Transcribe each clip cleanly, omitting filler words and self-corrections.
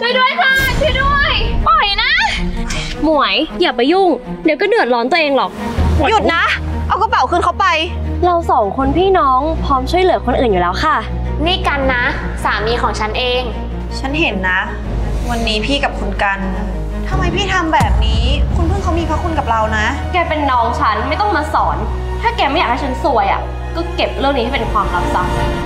ช่วยด้วยค่ะช่วยด้วยปล่อยนะหมวยอย่าไปยุ่งเดี๋ยวก็เดือดร้อนตัวเองหรอกหยุดนะเอากระเป๋าคืนเขาไปเราสองคนพี่น้องพร้อมช่วยเหลือคนอื่นอยู่แล้วค่ะนี่กันนะสามีของฉันเองฉันเห็นนะวันนี้พี่กับคุณกันทำไมพี่ทำแบบนี้คุณเพิ่งเขามีพระคุณกับเรานะแกเป็นน้องฉันไม่ต้องมาสอนถ้าแกไม่อยากให้ฉันซวยอ่ะก็เก็บเรื่องนี้ให้เป็นความลับซะ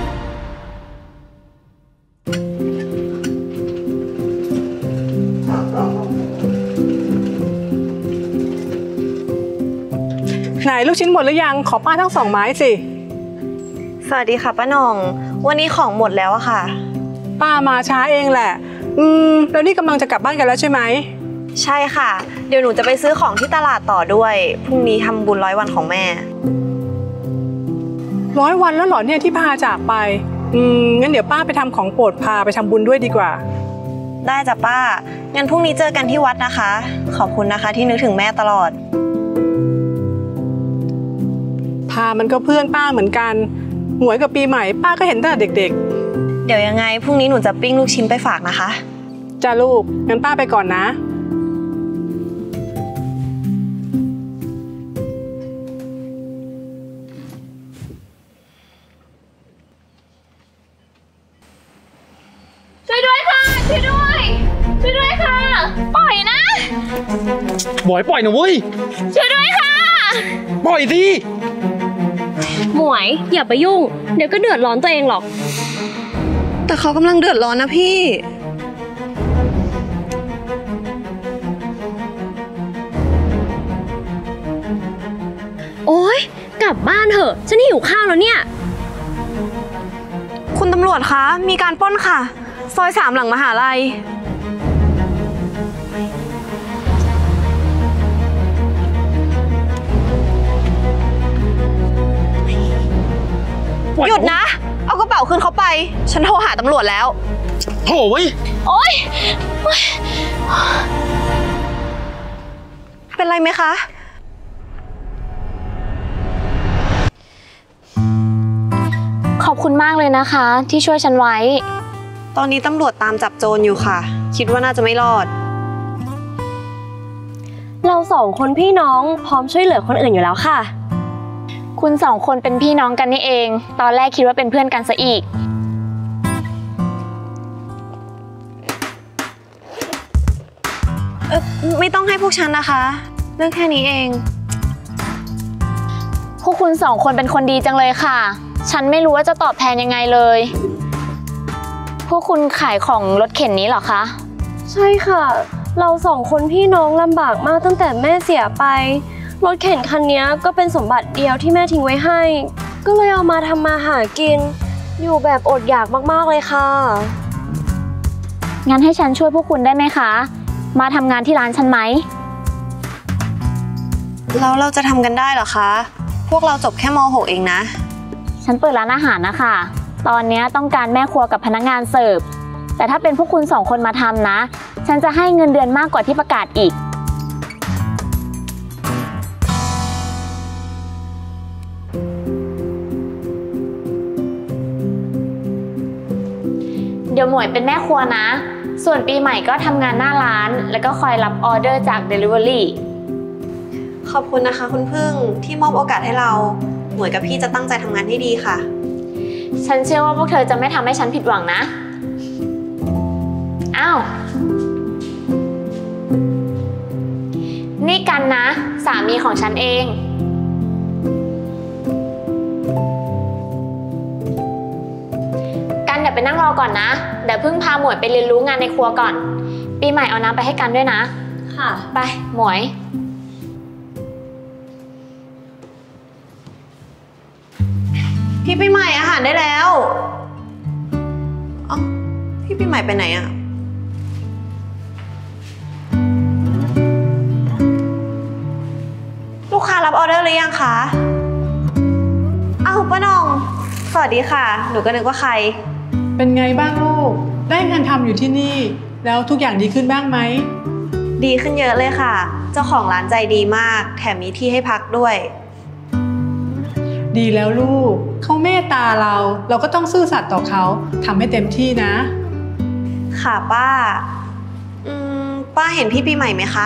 ไหนลูกชิ้นหมดหรือยังขอป้าทั้ง2 ไม้สิสวัสดีค่ะป้าหน่องวันนี้ของหมดแล้วอะค่ะป้ามาช้าเองแหละแล้วนี่กำลังจะกลับบ้านกันแล้วใช่ไหมใช่ค่ะเดี๋ยวหนูจะไปซื้อของที่ตลาดต่อด้วยพรุ่งนี้ทำบุญ100 วันของแม่ 100 วันแล้วเหรอเนี่ยที่พาจากไปงั้นเดี๋ยวป้าไปทำของโปรดพาไปทำบุญด้วยดีกว่าได้จ้ะป้างั้นพรุ่งนี้เจอกันที่วัดนะคะขอบคุณนะคะที่นึกถึงแม่ตลอดพามันก็เพื่อนป้าเหมือนกันหมวยกับปีใหม่ป้าก็เห็นตั้งแต่เด็กๆเดี๋ยวยังไงพรุ่งนี้หนูจะปิ้งลูกชิ้นไปฝากนะคะจ้าลูกงั้นป้าไปก่อนนะช่วยด้วยค่ะช่วยด้วยช่วยด้วยค่ะปล่อยนะบอยปล่อยนะเว้ยช่วยด้วยค่ะปล่อยสิหมวยอย่าไปยุ่งเดี๋ยวก็เดือดร้อนตัวเองหรอกแต่เขากำลังเดือดร้อนนะพี่โอ๊ยกลับบ้านเถอะฉันหิวข้าวแล้วเนี่ยคุณตำรวจคะมีการปล้นค่ะซอย3หลังมหาลัยหยุดนะเอากระเป๋าคืนเขาไปฉันโทรหาตำรวจแล้วโถ่เว้ยโอ๊ยเป็นไรไหมคะขอบคุณมากเลยนะคะที่ช่วยฉันไว้ตอนนี้ตำรวจตามจับโจรอยู่ค่ะคิดว่าน่าจะไม่รอดเรา2 คนพี่น้องพร้อมช่วยเหลือคนอื่นอยู่แล้วค่ะคุณ2 คนเป็นพี่น้องกันนี่เองตอนแรกคิดว่าเป็นเพื่อนกันซะอีกไม่ต้องให้พวกฉันนะคะเรื่องแค่นี้เองพวกคุณ2 คนเป็นคนดีจังเลยค่ะฉันไม่รู้ว่าจะตอบแทนยังไงเลยพวกคุณขายของรถเข็นนี้เหรอคะใช่ค่ะเรา2 คนพี่น้องลำบากมากตั้งแต่แม่เสียไปรถเข็นคันนี้ก็เป็นสมบัติเดียวที่แม่ทิ้งไว้ให้ก็เลยเอามาทำมาหากินอยู่แบบอดอยากมากๆเลยค่ะงั้นให้ฉันช่วยพวกคุณได้ไหมคะมาทำงานที่ร้านฉันไหมแล้วเราจะทำกันได้เหรอคะพวกเราจบแค่ม.6 เองนะฉันเปิดร้านอาหารนะคะตอนนี้ต้องการแม่ครัวกับพนักงานเสิร์ฟแต่ถ้าเป็นพวกคุณ2 คนมาทำนะฉันจะให้เงินเดือนมากกว่าที่ประกาศอีกเดี๋ยวหมวยเป็นแม่ครัวนะส่วนปีใหม่ก็ทำงานหน้าร้านแล้วก็คอยรับออเดอร์จาก Delivery ขอบคุณนะคะคุณพึ่งที่มอบโอกาสให้เราหมวยกับพี่จะตั้งใจทำงานให้ดีค่ะฉันเชื่อว่าพวกเธอจะไม่ทำให้ฉันผิดหวังนะอ้าวนี่กันนะสามีของฉันเองกันเดี๋ยวไปนั่งรอก่อนนะเดี๋ยวเพิ่งพาหมวยไปเรียนรู้งานในครัวก่อนปีใหม่เอาน้ำไปให้กันด้วยนะค่ะไปหมวยพี่ปีใหม่อาหารได้แล้วพี่ปีใหม่ไปไหนอะลูกค้ารับออเดอร์หรือยังคะอ้าวป้าน้องสวัสดีค่ะหนูก็นึกว่าใครเป็นไงบ้างลูกได้งานทำอยู่ที่นี่แล้วทุกอย่างดีขึ้นบ้างไหมดีขึ้นเยอะเลยค่ะเจ้าของร้านใจดีมากแถมมีที่ให้พักด้วยดีแล้วลูกเขาเมตตาเราก็ต้องซื่อสัตย์ต่อเขาทำให้เต็มที่นะค่ะป้าป้าเห็นพี่ปีใหม่ไหมคะ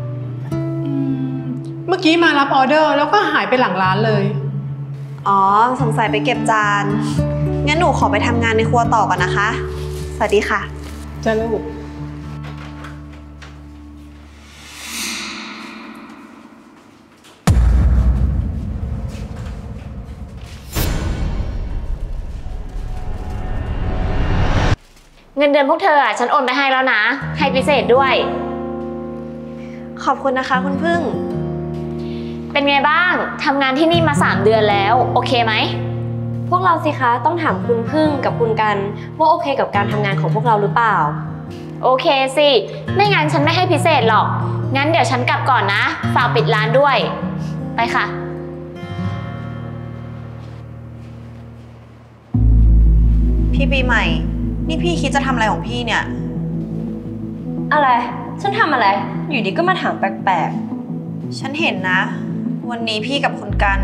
เมื่อกี้มารับออเดอร์แล้วก็หายไปหลังร้านเลยอ๋อ สงสัยไปเก็บจาน งั้นหนูขอไปทำงานในครัวต่อก่อนนะคะ สวัสดีค่ะจะลูกเงินเดือนพวกเธอฉันโอนไปให้แล้วนะให้พิเศษด้วยขอบคุณนะคะคุณพึ่งเป็นไงบ้างทำงานที่นี่มา3 เดือนแล้วโอเคไหมพวกเราสิคะต้องถามคุณพึ่งกับคุณกันว่าโอเคกับการทำงานของพวกเราหรือเปล่าโอเคสิไม่งั้นฉันไม่ให้พิเศษหรอกงั้นเดี๋ยวฉันกลับก่อนนะฝากปิดร้านด้วยไปค่ะพี่ปีใหม่ นี่พี่คิดจะทำอะไรของพี่เนี่ยอะไร ฉันทำอะไร อยู่ดีก็มาถามแปลกฉันเห็นนะ วันนี้พี่กับคุณกัน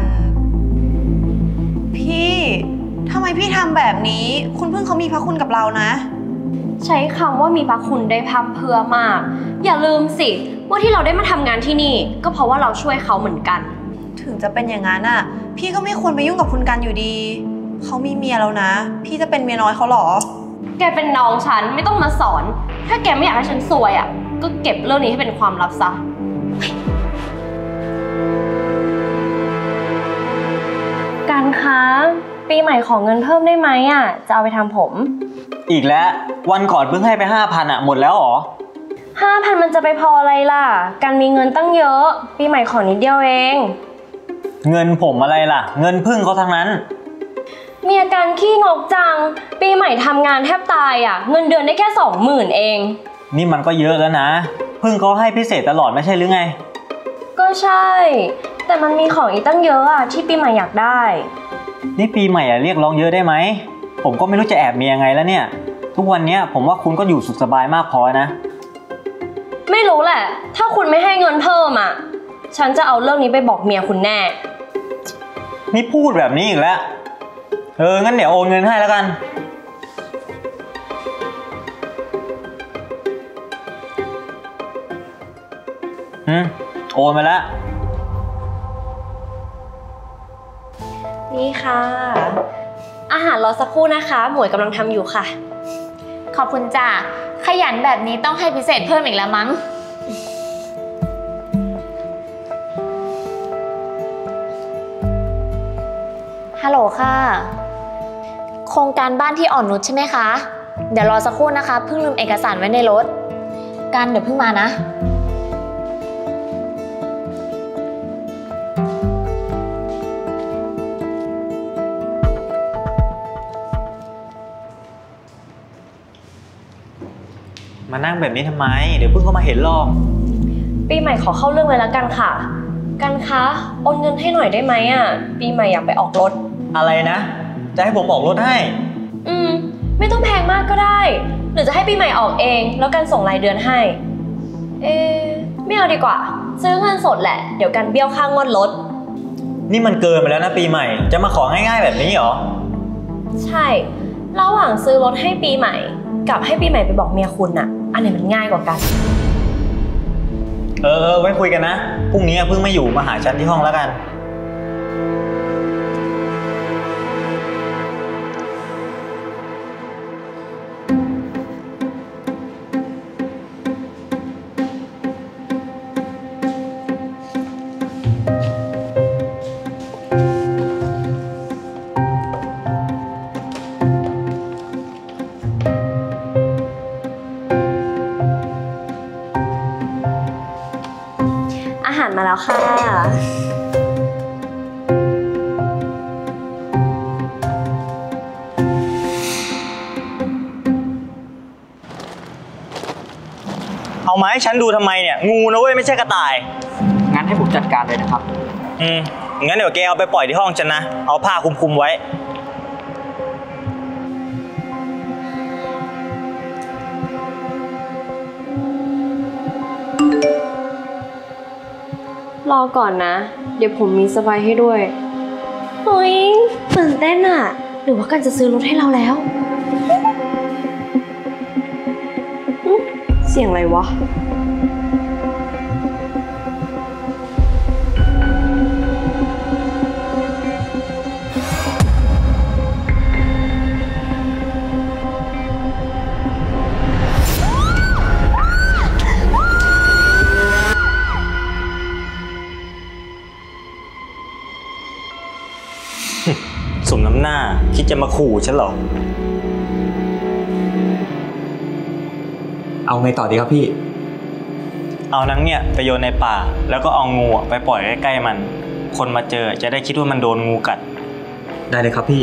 พี่ทำไมพี่ทำแบบนี้ คุณพึ่งเขามีพระคุณกับเรานะๆ ใช้คำว่ามีพระคุณได้พร่ำเพรื่อมาก อย่าลืมสิว่าที่เราได้มาทำงานที่นี่ ก็เพราะว่าเราช่วยเขาเหมือนกันถึงจะเป็นอย่างนั้นอ่ะ พี่ก็ไม่ควรไปยุ่งกับคุณกันอยู่ดี เขามีเมียแล้วนะ พี่จะเป็นเมียน้อยเขาเหรอแกเป็นน้องฉันไม่ต้องมาสอน ถ้าแกไม่อยากให้ฉันซวยอ่ะ ก็เก็บเรื่องนี้ให้เป็นความลับซะ การค้าปีใหม่ของเงินเพิ่มได้ไหมอ่ะ จะเอาไปทำผมอีกแล้ววันก่อนเพิ่งให้ไป 5,000อ่ะหมดแล้วเหรอ 5,000 มันจะไปพออะไรล่ะ การมีเงินตั้งเยอะ ปีใหม่ขอนิดเดียวเองเงินผมอะไรล่ะ เงินพึ่งเขาทั้งนั้นมีอาการขี้งกจัง ปีใหม่ทำงานแทบตายอ่ะ เงินเดือนได้แค่ 20,000 เองนี่มันก็เยอะแล้วนะพึ่งเขาให้พิเศษตลอดไม่ใช่หรือไงก็ใช่ แต่มันมีของอีกตั้งเยอะอ่ะที่ปีใหม่อยากได้นี่ปีใหม่เรียกร้องเยอะได้ไหมผมก็ไม่รู้จะแอบมียังไงแล้วเนี่ยทุกวันนี้ผมว่าคุณก็อยู่สุขสบายมากพอนะไม่รู้แหละ ถ้าคุณไม่ให้เงินเพิ่มอ่ะ ฉันจะเอาเรื่องนี้ไปบอกเมียคุณแน่นี่พูดแบบนี้อีกแล้วงั้นเดี๋ยวโอนเงินให้แล้วกันโอนมาแล้วนี่ค่ะ อาหารรอสักครู่นะคะ หมวยกำลังทำอยู่ค่ะขอบคุณจ้ะขยันแบบนี้ต้องให้พิเศษเพิ่มอีกแล้วมั้งฮัลโหลค่ะโครงการบ้านที่อ่อนนุชใช่ไหมคะเดี๋ยวรอสักครู่นะคะเพิ่งลืมเอกสารไว้ในรถกันเดี๋ยวเพิ่งมานะมานั่งแบบนี้ทำไมเดี๋ยวพึ่งเขามาเห็นหรอกปีใหม่ขอเข้าเรื่องเลยแล้วกันค่ะ กันคะโอนเงินให้หน่อยได้ไหมอ่ะ ปีใหม่อยากไปออกรถอะไรนะจะให้ผมออกรถให้ไม่ต้องแพงมากก็ได้ หรือจะให้ปีใหม่ออกเองแล้วกันส่งรายเดือนให้ ไม่เอาดีกว่า ซื้อเงินสดแหละ เดี๋ยวกันเบี้ยวค่างวดรถนี่มันเกินไปแล้วนะปีใหม่จะมาของ่ายๆแบบนี้เหรอใช่ ระหว่างซื้อรถให้ปีใหม่กับให้ปีใหม่ไปบอกเมียคุณอะอันไหนมันง่ายกว่ากันไว้คุยกันนะพรุ่งนี้เพิ่งไม่อยู่มาหาฉันที่ห้องแล้วกันอาหารมาแล้วค่ะเอามาให้ฉันดูทำไมเนี่ยงูนะเว้ยไม่ใช่กระต่ายงั้นให้ผมจัดการเลยนะครับงั้นเดี๋ยวแกเอาไปปล่อยที่ห้องฉันนะเอาผ้าคลุมๆไว้รอก่อนนะ เดี๋ยวผมมีเซอร์ไพรส์ให้ด้วยเฮ้ยตื่นเต้นอะหรือว่ากันจะซื้อรถให้เราแล้วเสียงอะไรวะสมน้ำหน้าคิดจะมาขู่ฉันเหรอเอาไงต่อดีครับพี่เอานังเนี่ยไปโยนในป่าแล้วก็เอางูไปปล่อยใกล้ๆมัน คนมาเจอจะได้คิดว่ามันโดนงูกัดได้เลยครับพี่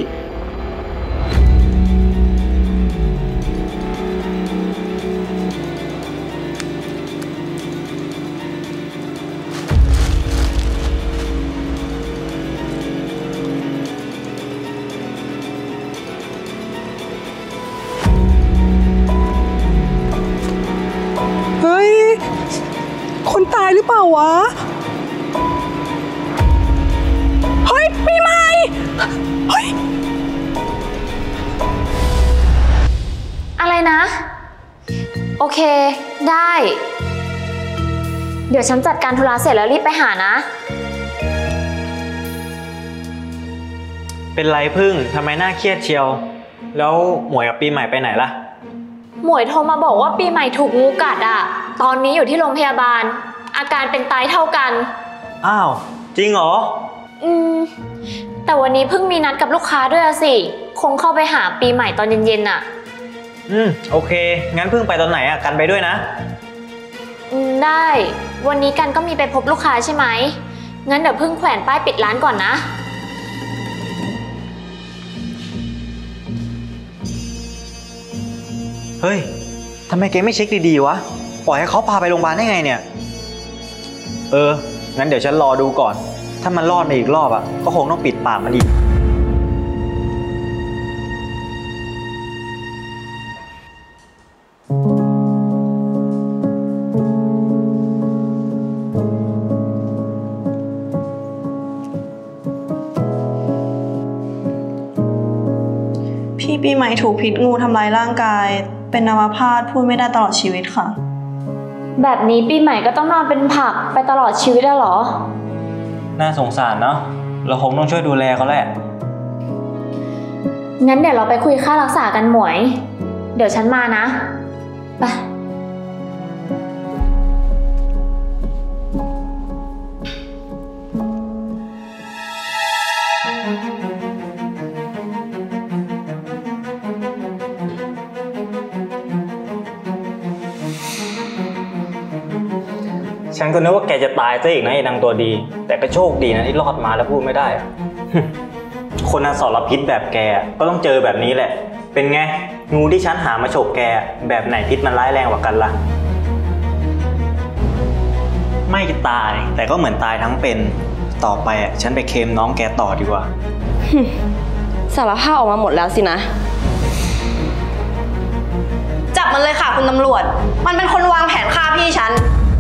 เฮ้ย คนตายหรือเปล่าวะ เฮ้ยปีใหม่ เฮ้ยอะไรนะ โอเคได้ เดี๋ยวฉันจัดการธุระเสร็จแล้วรีบไปหานะเป็นไรพึ่งทำไมหน้าเครียดเชียว แล้วหมวยกับปีใหม่ไปไหนล่ะหมวยโทรมาบอกว่าปีใหม่ถูกงูกัดอ่ะ ตอนนี้อยู่ที่โรงพยาบาล อาการเป็นตายเท่ากันอ้าวจริงเหรอแต่วันนี้เพิ่งมีนัดกับลูกค้าด้วยอะสิ คงเข้าไปหาปีใหม่ตอนเย็นๆอ่ะโอเคงั้นพึ่งไปตอนไหนอ่ะกันไปด้วยนะได้ วันนี้กันก็มีไปพบลูกค้าใช่ไหม งั้นเดี๋ยวเพิ่งแขวนป้ายปิดร้านก่อนนะเฮ้ยทำไมแกไม่เช็คดีๆวะ ปล่อยให้เขาพาไปโรงพยาบาลได้ไงเนี่ย งั้นเดี๋ยวฉันรอดูก่อน ถ้ามันรอดมาอีกรอบอ่ะก็คงต้องปิดปากมันอีกพี่ปีใหม่ถูกพิษงูทำร้ายร่างกาย เป็นอัมพาตพูดไม่ได้ตลอดชีวิตค่ะแบบนี้ปีใหม่ก็ต้องนอนเป็นผักไปตลอดชีวิตแล้วเหรอน่าสงสารเนาะ เราคงต้องช่วยดูแลเขาแหละงั้นเดี๋ยวเราไปคุยค่ารักษากันหมวย เดี๋ยวฉันมานะไปฉันก็นึกว่าแกจะตายซะอีกนะไอ้นางตัวดี แต่ก็โชคดีนะที่รอดมาแล้วพูดไม่ได้อะ คนอสรพิษแบบแกก็ต้องเจอแบบนี้แหละ เป็นไง งูที่ฉันหามาฉกแกแบบไหนพิษมันร้ายแรงกว่ากันล่ะ ไม่ตายแต่ก็เหมือนตายทั้งเป็น ต่อไปฉันไปเคลมน้องแกต่อดีกว่าสารภาพออกมาหมดแล้วสินะจับมันเลยค่ะคุณตำรวจ มันเป็นคนวางแผนฆ่าพี่ฉัน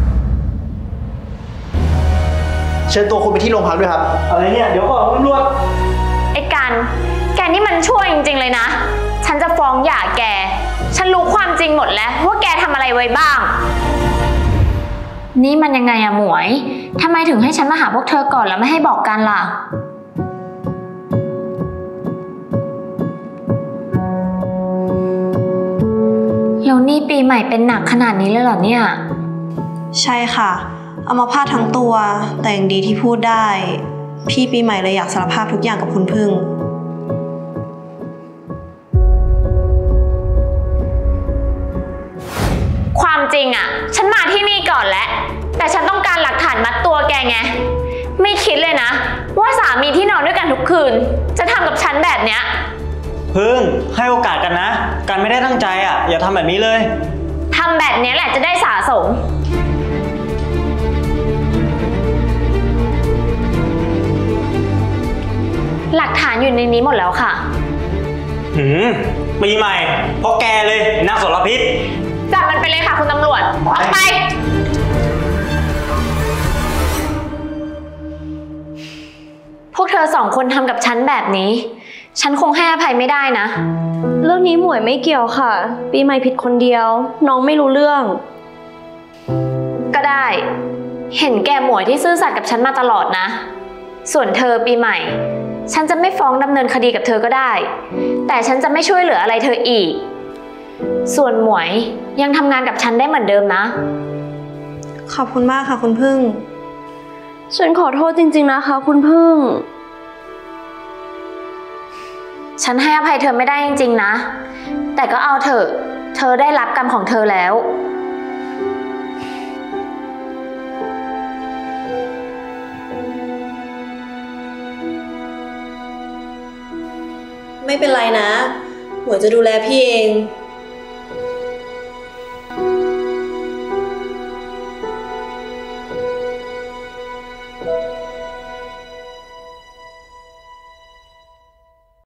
เชิญตัวคุณไปที่โรงพักด้วยครับอะไรเนี่ย เดี๋ยวก่อนตำรวจไอ้กัน แกนี่มันชั่วจริงๆเลยนะ ฉันจะฟ้องหย่าแก ฉันรู้ความจริงหมดแล้วว่าแกทำอะไรไว้บ้าง นี่มันยังไงอะหมวย ทำไมถึงให้ฉันมาหาพวกเธอก่อนแล้วไม่ให้บอกกันล่ะ แล้วนี่ปีใหม่เป็นหนักขนาดนี้เลยเหรอเนี่ยใช่ค่ะอัมพาตทั้งตัว แต่ยังดีที่พูดได้ พี่ปีใหม่เลยอยากสารภาพทุกอย่างกับคุณพึ่งความจริงอะฉันมาที่นี่ก่อนแล้ว แต่ฉันต้องการหลักฐานมัดตัวแกไง ไม่คิดเลยนะ ว่าสามีที่นอนด้วยกันทุกคืน จะทำกับฉันแบบเนี้ยพึ่งให้โอกาสกันนะ กันไม่ได้ตั้งใจอ่ะ อย่าทำแบบนี้เลยทำแบบนี้แหละจะได้สะสม หลักฐานอยู่ในนี้หมดแล้วค่ะปีใหม่เพราะแกเลยนักสรพิษจับมันไปเลยค่ะคุณตำรวจออกไป พวกเธอสองคนทำกับฉันแบบนี้ ฉันคงให้อภัยไม่ได้นะเรื่องนี้หมวยไม่เกี่ยวค่ะ ปีใหม่ผิดคนเดียว น้องไม่รู้เรื่องได้ เห็นแก่หมวยที่ซื่อสัตย์กับฉันมาตลอดนะ ส่วนเธอปีใหม่ ฉันจะไม่ฟ้องดำเนินคดีกับเธอก็ได้ แต่ฉันจะไม่ช่วยเหลืออะไรเธออีก ส่วนหมวยยังทำงานกับฉันได้เหมือนเดิมนะขอบคุณมากค่ะคุณพึ่งฉันขอโทษจริงๆนะคะคุณพึ่งฉันให้อภัยเธอไม่ได้จริงๆนะ แต่ก็เอาเถอะ เธอได้รับกรรมของเธอแล้วไม่เป็นไรนะ หมวยจะดูแลพี่เอง